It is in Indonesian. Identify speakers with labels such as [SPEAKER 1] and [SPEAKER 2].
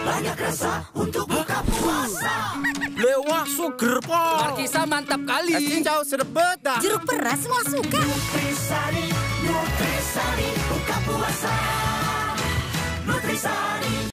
[SPEAKER 1] banyak rasa untuk buka puasa.
[SPEAKER 2] Lewah suger po.
[SPEAKER 3] Markisa mantap kali.
[SPEAKER 2] Es cincau sedep betah.
[SPEAKER 4] Jeruk peras semua suka.
[SPEAKER 1] Nutrisari, Nutrisari.